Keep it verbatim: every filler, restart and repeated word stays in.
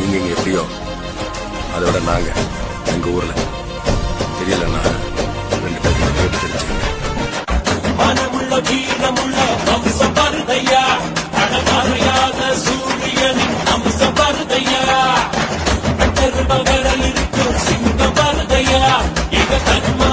நீங்க இங்க எப்படியோ அதை விட நாங்க எங்க ஊர்ல தெரியலன்னா ரெண்டு பேருக்கு கேட்டு தெரிஞ்சுங்க. மனமுள்ள வீரமுள்ள வம்சம் வருதையா, அடமறையாத சூரியனின் அம்சம் வருதையா, பெரும விரல் இருக்கும் சிங்கம் வருதையா, எங்க தன்மை